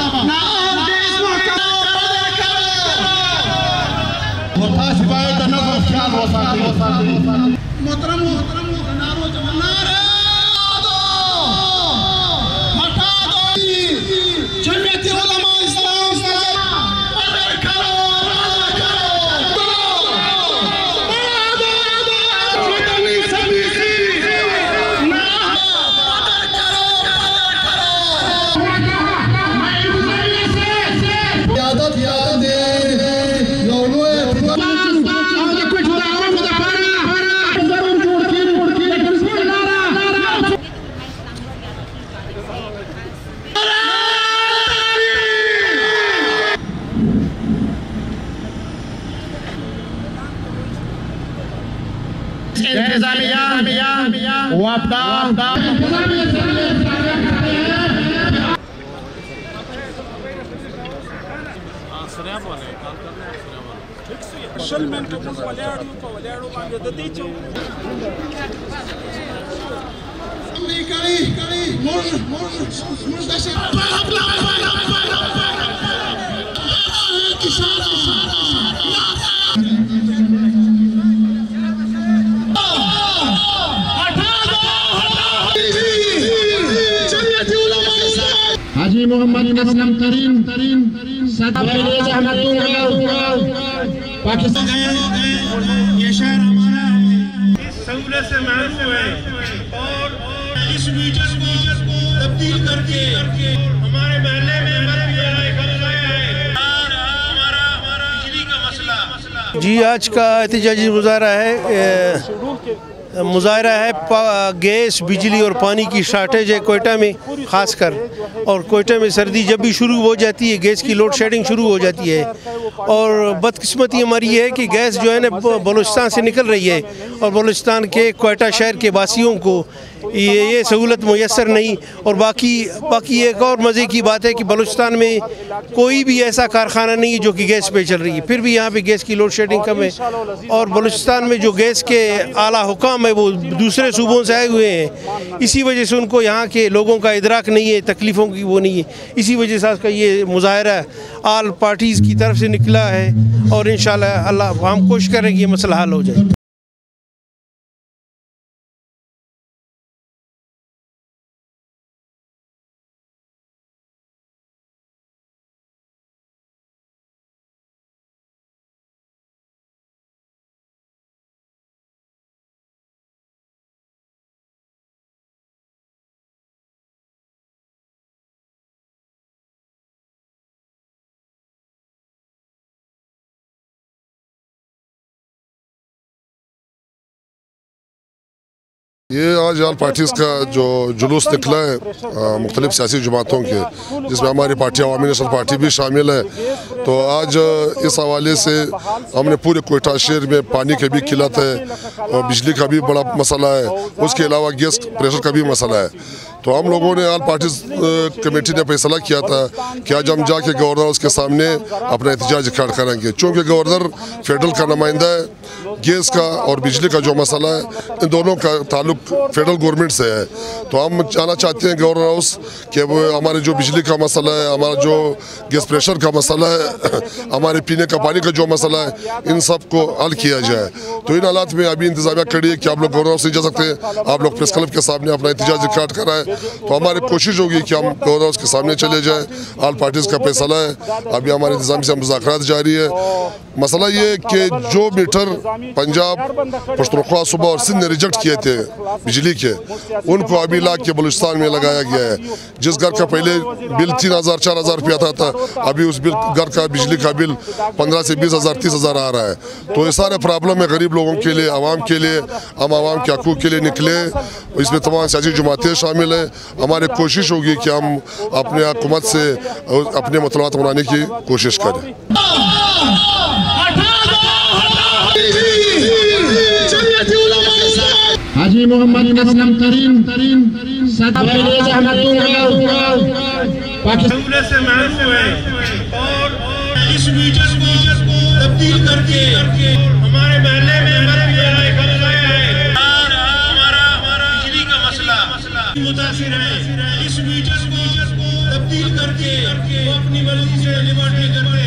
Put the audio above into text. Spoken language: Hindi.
हाजी मोहम्मद असलम तरीन पाकिस्तान ये शहर हमारा है, इस सहूलत से महसूस है और इस मीटर को तब्दील करके हमारे महल्ले में हमारा बिजली का मसला। जी आज का एहतजाजी मुजाहरा है गैस बिजली और पानी की शॉर्टेज है कोयटा में ख़ासकर, और कोयटा में सर्दी जब भी शुरू हो जाती है गैस की लोड शेडिंग शुरू हो जाती है। और बदकिस्मती हमारी है कि गैस जो है ना बलूचिस्तान से निकल रही है और बलूचिस्तान के कोयटा शहर के वासियों को ये सहूलत मुयस्सर नहीं। और बाकी एक और मज़े की बात है कि बलूचिस्तान में कोई भी ऐसा कारखाना नहीं है जो कि गैस पे चल रही है, फिर भी यहाँ पे गैस की लोड शेडिंग कम है। और बलूचिस्तान में जो गैस के आला हुकाम है वो दूसरे सूबों से आए हुए हैं, इसी वजह से उनको यहाँ के लोगों का इदराक नहीं है, तकलीफ़ों की वो नहीं है। इसी वजह से का ये मुजाहरा आल पार्टीज़ की तरफ से निकला है और इंशाअल्लाह अल्लाह हम कोशिश करें कि ये मसला हल हो जाए। ये आज आल पार्टीज़ का जो जुलूस निकला है मुख्तलिफ सियासी जमातों के, जिसमें हमारी पार्टी अवामी नेशनल पार्टी भी शामिल है, तो आज इस हवाले से हमने पूरे कोयटा शहर में पानी की भी किल्लत है और बिजली का भी बड़ा मसला है, उसके अलावा गैस प्रेशर का भी मसला है। तो हम लोगों ने आल पार्टीज़ कमेटी ने फैसला किया था कि आज हम जाके गवर्नर उसके सामने अपना एहतजाज खड़ा करेंगे, चूँकि गवर्नर फेडरल का नुमाइंदा है। गैस का और बिजली का जो मसला है इन दोनों का ताल्लुक फेडरल गवर्नमेंट से है, तो हम जाना चाहते हैं गवर्नर हाउस कि वो हमारे जो बिजली का मसला है, हमारा जो गैस प्रेशर का मसला है, हमारे पीने का पानी का जो मसला है, इन सब को हल किया जाए। तो इन हालात में अभी इंतजामिया खड़ी है कि आप लोग गवर्नर हाउस नहीं जा सकते, आप लोग प्रेस क्लब के सामने अपना एहतजाज रिकॉर्ड कराएं। तो हमारी कोशिश होगी कि हम गवर्नर हाउस के सामने चले जाएँ। आल पार्टीज़ का फैसला है, अभी हमारे इंतजाम से मुज़ाकरात जारी है। मसला ये कि जो मीटर पंजाब, पश्तूनख्वा, सूबा और सिंध ने रिजेक्ट किए थे बिजली के, उनको अभी ला के बलूचिस्तान में लगाया गया है। जिस घर का पहले बिल 3,000-4,000 रुपया था, अभी उस घर का बिजली का बिल 15 से 20,000 30,000 आ रहा है। तो ये सारे प्रॉब्लम है गरीब लोगों के लिए, आवाम के लिए। हम आवाम के हकूक़ के लिए निकले, इसमें तमाम सियासी जमातें शामिल हैं। हमारी कोशिश होगी कि हम अपने हुकूमत से अपने मतलात बनाने की कोशिश करें। हाजी मोहम्मद असलम तरीन पाकिस्तान से महसूस है और इस मीटर को तब्दील करके हमारे महल्ले में हमारा बिजली का मसला मुतासिर है। इस मीटर को तब्दील करके वो अपनी मर्जी से लिबर्टी करते